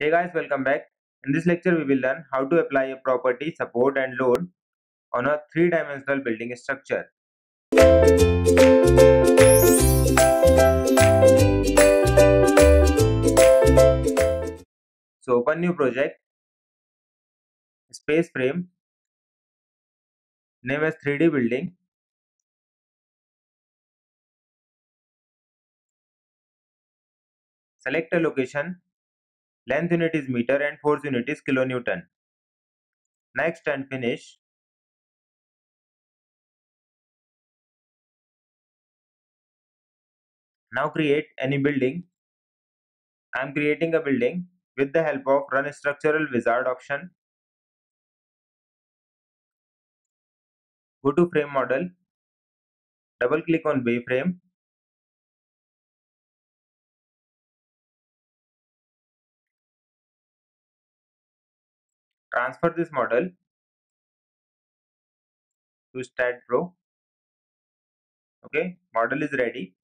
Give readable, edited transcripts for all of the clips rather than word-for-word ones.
Hey guys, welcome back. In this lecture, we will learn how to apply a property, support and load on a three-dimensional building structure. So open new project, space frame, name as 3D building. Select a location, length unit is meter and force unit is kilonewton. Next and finish. Now create any building. I am creating a building with the help of Run Structural Wizard option. Go to frame model, double click on Bayframe. Transfer this model to StatPro. Okay, model is ready.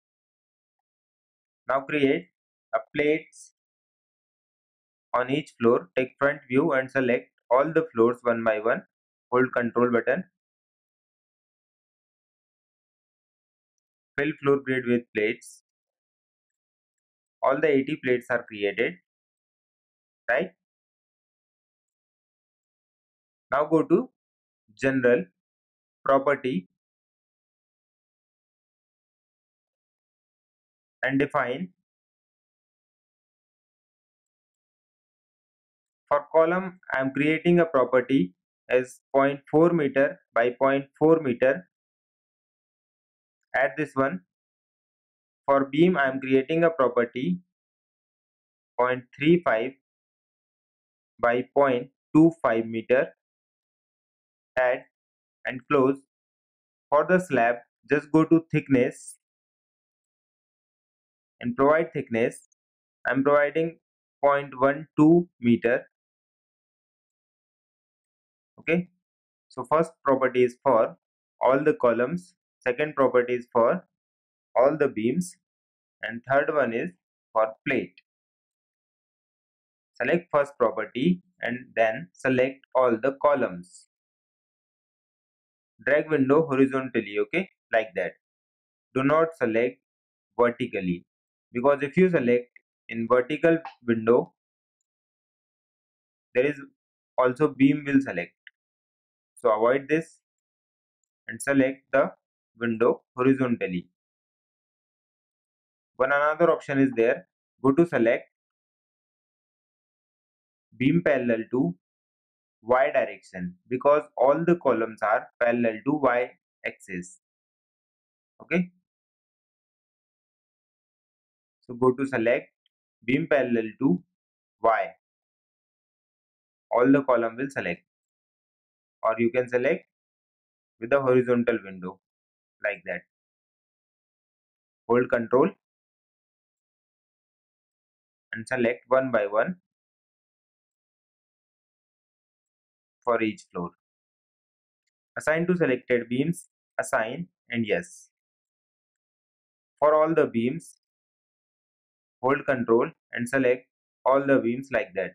Now create a plates on each floor. Take front view and select all the floors one by one. Hold Control button. Fill floor grid with plates. All the 80 plates are created. Right? Now go to General, Property and define. For column, I am creating a property as 0.4 meter by 0.4 meter. Add this one. For beam, I am creating a property 0.35 by 0.25 meter. Add and close. For the slab, just go to thickness and provide thickness. I am providing 0.12 meter. Okay. So first property is for all the columns, second property is for all the beams, and third one is for plate. Select first property and then select all the columns. Drag window horizontally, okay, like that. Do not select vertically, because if you select in vertical window, there is also beam will select. So avoid this and select the window horizontally. One another option is there. Go to select beam parallel to y direction, because all the columns are parallel to y axis. Okay. So go to select beam parallel to y. All the column will select, or you can select with the horizontal window like that. Hold Control and select one by one for each floor. Assign to selected beams, assign and yes. For all the beams, hold Control and select all the beams like that.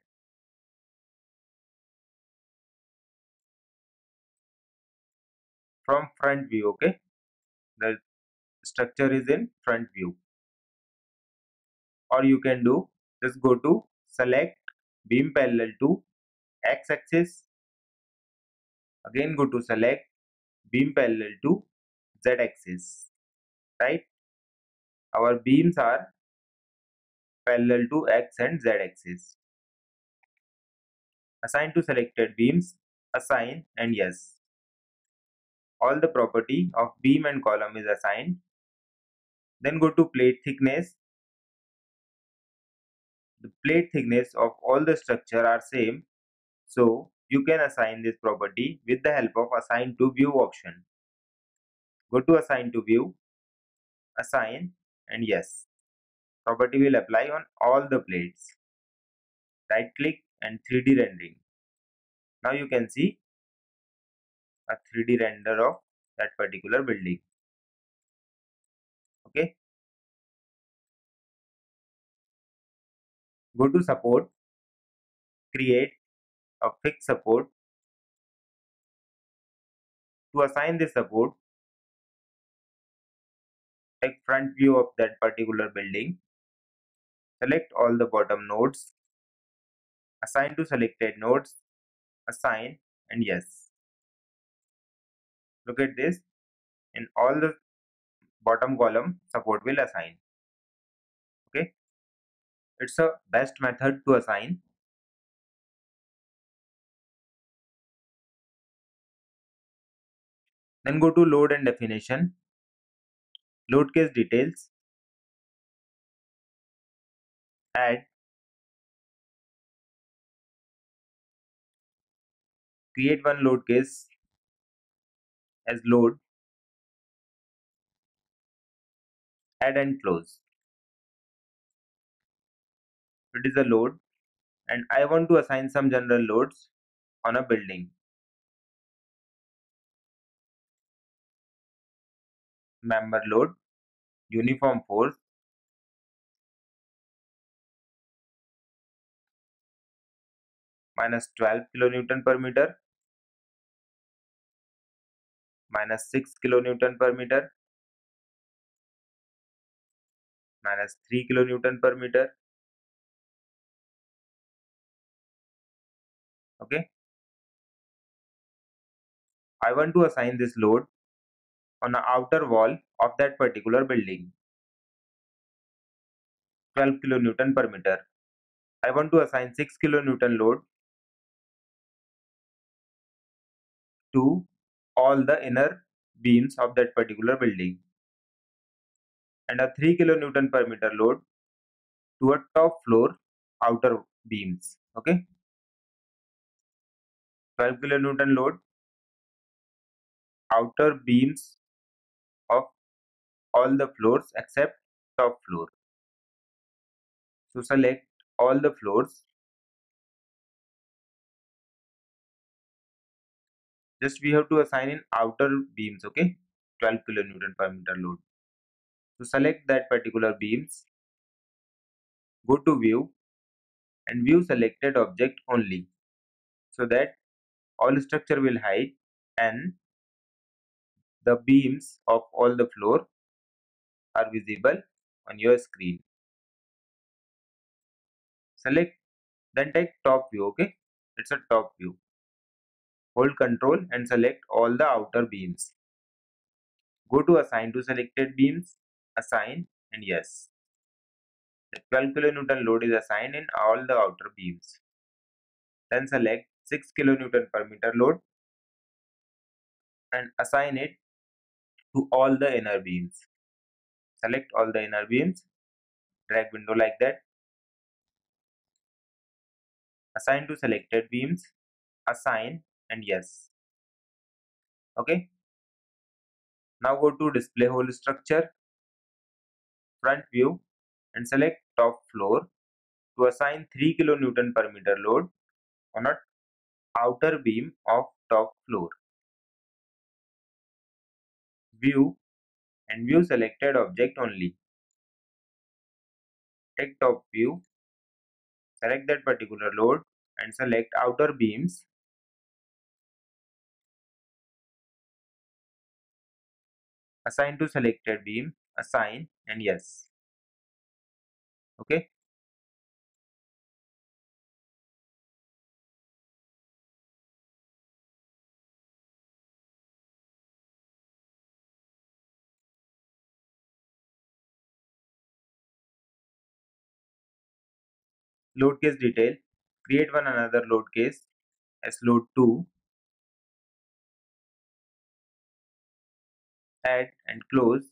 From front view, okay, the structure is in front view. Or you can do, just go to select beam parallel to x axis, again go to select beam parallel to z axis. Right, our beams are parallel to x and z axis. Assign to selected beams, assign and yes. All the property of beam and column is assigned. Then go to plate thickness. The plate thickness of all the structure are same, so you can assign this property with the help of assign to view option. Go to assign to view, assign and yes. Property will apply on all the plates. Right click and 3D rendering. Now you can see a 3D render of that particular building. Okay. Go to support, create a fixed support. To assign this support, take front view of that particular building, select all the bottom nodes, assign to selected nodes, assign, and yes. Look at this, in all the bottom column support will assign. Okay, it's a best method to assign. Then go to load and definition, load case details, add, create one load case as load, add and close. It is a load and I want to assign some general loads on a building. Member load, uniform force, minus 12 kilonewton per meter, minus 6 kilonewton per meter, minus 3 kilonewton per meter. Okay, I want to assign this load on the outer wall of that particular building, 12 kilonewton per meter. I want to assign 6 kilonewton load to all the inner beams of that particular building and a 3 kilonewton per meter load to a top floor outer beams. Okay, 12 kilonewton load outer beams of all the floors except top floor. So select all the floors. Just we have to assign in outer beams. Okay, 12 kilonewton per meter load. So select that particular beams, go to view and view selected object only, so that all structure will hide and the beams of all the floor are visible on your screen. Select, then take top view. Okay, it's a top view. Hold control and select all the outer beams. Go to assign to selected beams, assign, and yes. The 12 kilonewton load is assigned in all the outer beams. Then select 6 kilonewton per meter load and assign it to all the inner beams. Select all the inner beams, drag window like that, assign to selected beams, assign, and yes. Okay, now go to display whole structure, front view, and select top floor to assign 3 kilonewton per meter load on a outer beam of top floor. View and view selected object only. Take top view, select that particular load and select outer beams. Assign to selected beam, assign, and yes. Okay, load case detail, create one another load case as load 2, add and close.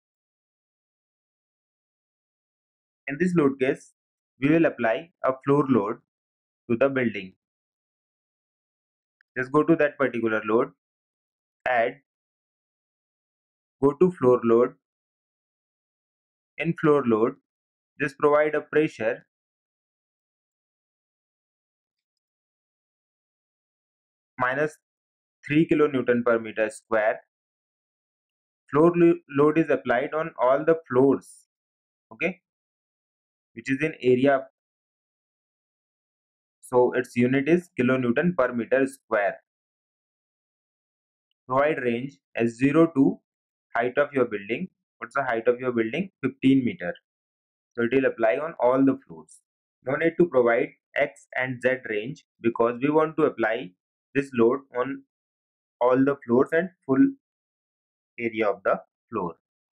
In this load case, we will apply a floor load to the building. Just go to that particular load, add, go to floor load. In floor load, just provide a pressure minus 3 kilonewton per meter square. Floor load is applied on all the floors, okay, which is in area. So its unit is kilonewton per meter square. Provide range as 0 to height of your building. What's the height of your building? 15 meter. So it will apply on all the floors. No need to provide X and Z range because we want to apply this load on all the floors and full area of the floor.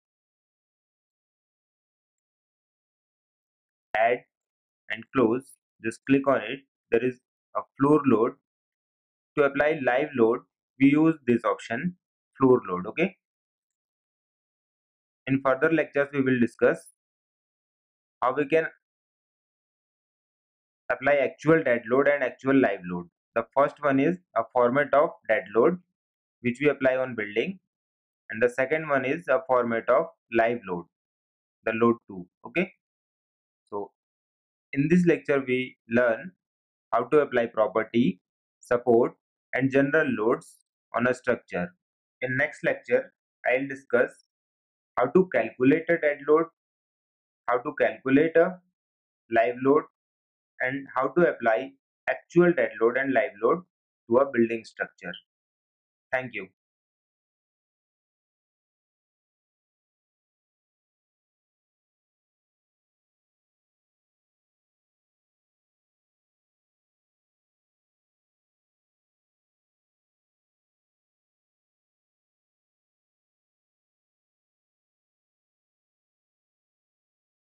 Add and close. Just click on it. There is a floor load. To apply live load, we use this option, floor load. Okay. In further lectures, we will discuss how we can apply actual dead load and actual live load. The first one is a format of dead load which we apply on building, and the second one is a format of live load, the load 2. Okay. So in this lecture we learn how to apply property, support and general loads on a structure. In next lecture I'll discuss how to calculate a dead load, how to calculate a live load, and how to apply actual dead load and live load to a building structure. Thank you.